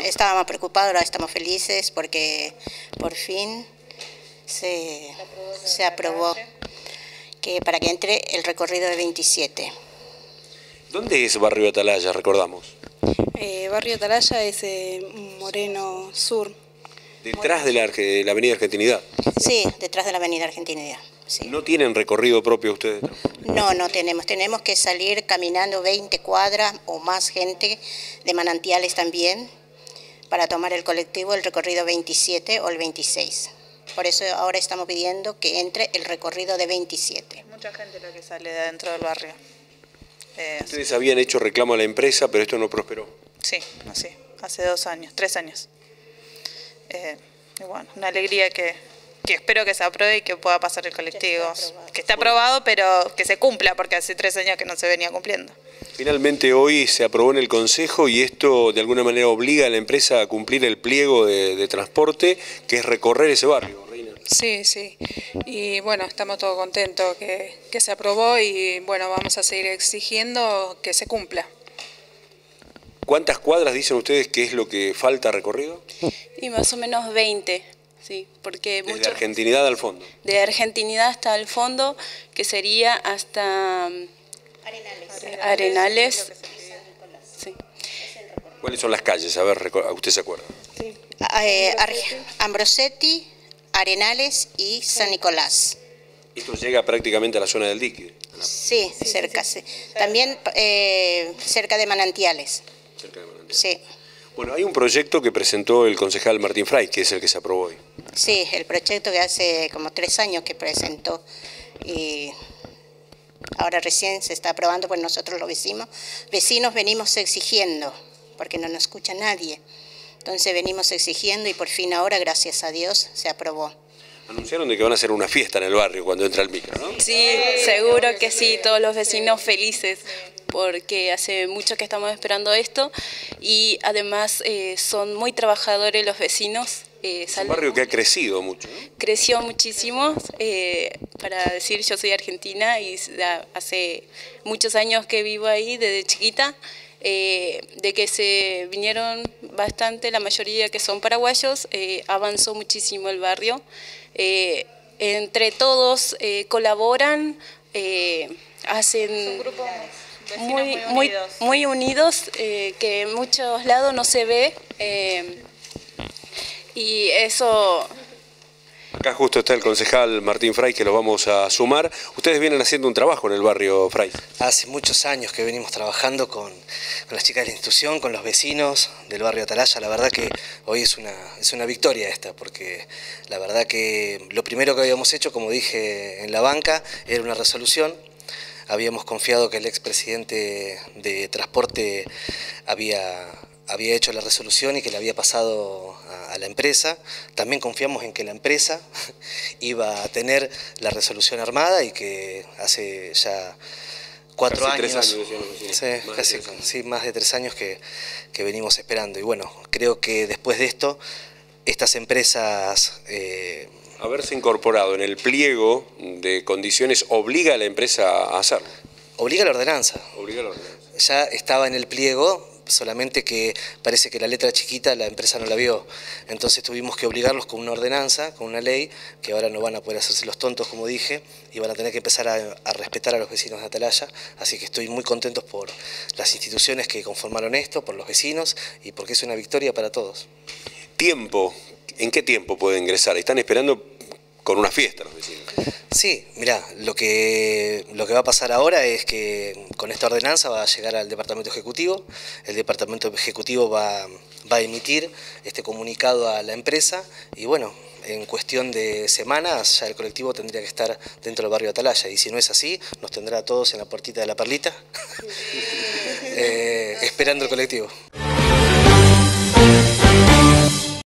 estábamos preocupados, ahora estamos felices porque por fin se aprobó que para que entre el recorrido de 27. ¿Dónde es Barrio Atalaya, recordamos? Barrio Atalaya es Moreno Sur. Detrás de la Avenida Argentinidad. Sí, detrás de la Avenida Argentinidad. Sí. ¿No tienen recorrido propio ustedes? No tenemos que salir caminando 20 cuadras o más gente de Manantiales también para tomar el colectivo, el recorrido 27 o el 26. Por eso ahora estamos pidiendo que entre el recorrido de 27. Es mucha gente la que sale de adentro del barrio. Ustedes habían hecho reclamo a la empresa, pero esto no prosperó. Sí, hace 2 años, 3 años. Y bueno, una alegría que espero que se apruebe y que pueda pasar el colectivo. Que esté aprobado, pero que se cumpla, porque hace 3 años que no se venía cumpliendo. Finalmente hoy se aprobó en el Consejo y esto de alguna manera obliga a la empresa a cumplir el pliego de transporte, que es recorrer ese barrio, Reina. Sí. Y bueno, estamos todos contentos que se aprobó y bueno, vamos a seguir exigiendo que se cumpla. ¿Cuántas cuadras dicen ustedes que es lo que falta recorrido? Y más o menos 20, sí, porque desde Argentinidad al fondo. De Argentinidad hasta el fondo, que sería hasta Arenales. Sí. ¿Cuáles son las calles? A ver, ¿usted se acuerda? Sí. Ambrosetti, Arenales y San Nicolás. Esto llega prácticamente a la zona del dique. Sí, cerca. También cerca de Manantiales. Cerca de Manantiales. Sí. Bueno, hay un proyecto que presentó el concejal Martín Fray, que es el que se aprobó hoy. Sí, el proyecto que hace como 3 años que presentó y ahora recién se está aprobando, pues nosotros los vecinos venimos exigiendo, porque no nos escucha nadie. Entonces venimos exigiendo y por fin ahora, gracias a Dios, se aprobó. Anunciaron de que van a hacer una fiesta en el barrio cuando entra el micro, ¿no? Sí, seguro que sí, todos los vecinos felices, porque hace mucho que estamos esperando esto y además son muy trabajadores los vecinos. Es un barrio que ha crecido mucho, ¿no? Creció muchísimo, para decir yo soy argentina y hace muchos años que vivo ahí desde chiquita. De que se vinieron bastante, la mayoría que son paraguayos, avanzó muchísimo el barrio. Entre todos colaboran, hacen muy unidos, que en muchos lados no se ve, y eso... Acá justo está el concejal Martín Fray, que lo vamos a sumar. Ustedes vienen haciendo un trabajo en el barrio, Fray. Hace muchos años que venimos trabajando con las chicas de la institución, con los vecinos del barrio Atalaya. La verdad que hoy es una victoria esta, porque la verdad que lo primero que habíamos hecho, como dije en la banca, era una resolución. Habíamos confiado que el expresidente de Transporte había hecho la resolución y que le había pasado a la empresa. También confiamos en que la empresa iba a tener la resolución armada y que hace ya 4 años, más de 3 años que venimos esperando. Y bueno, creo que después de esto, estas empresas... haberse incorporado en el pliego de condiciones obliga a la empresa a hacerlo. Obliga a la ordenanza. Obliga a la ordenanza. Ya estaba en el pliego, solamente que parece que la letra chiquita la empresa no la vio. Entonces tuvimos que obligarlos con una ordenanza, con una ley, que ahora no van a poder hacerse los tontos, como dije, y van a tener que empezar a respetar a los vecinos de Atalaya. Así que estoy muy contento por las instituciones que conformaron esto, por los vecinos y porque es una victoria para todos. ¿Tiempo? ¿En qué tiempo puede ingresar? ¿Están esperando con una fiesta los vecinos? Sí, mirá, lo que va a pasar ahora es que con esta ordenanza va a llegar al Departamento Ejecutivo. El Departamento Ejecutivo va a emitir este comunicado a la empresa y bueno, en cuestión de semanas ya el colectivo tendría que estar dentro del barrio Atalaya, y si no es así, nos tendrá a todos en la puertita de la Perlita esperando el colectivo.